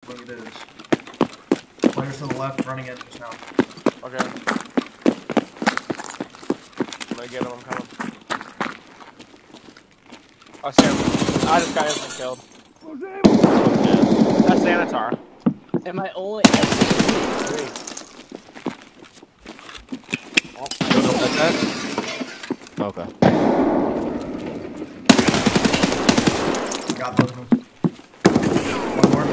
what it is. Players to the left, running in just now. Okay. I'm gonna get him, I'm coming. Oh, Sam. Ah, this guy has been killed. That's Xanatar. Am I only SA58? Oh, I don't know what that's at. Okay. Got both of them. One more.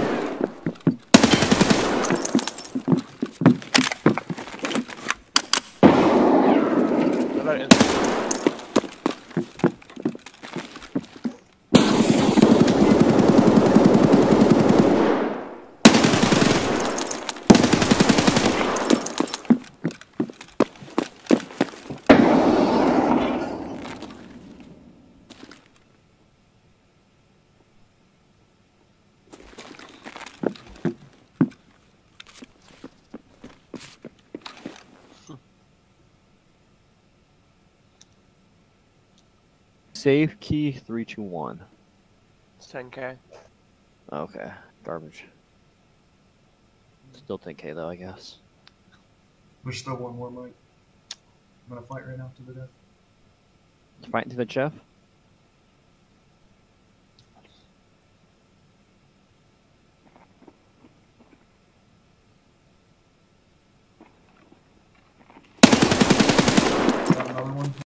Save key 321. It's 10K. Okay. Garbage. Still 10K though, I guess. There's still one more, Mike. I'm gonna fight right now to the death. Fighting to the chef?